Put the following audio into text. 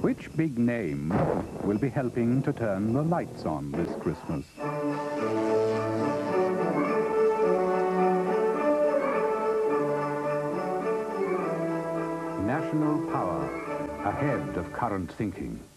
Which big name will be helping to turn the lights on this Christmas? National power, ahead of current thinking.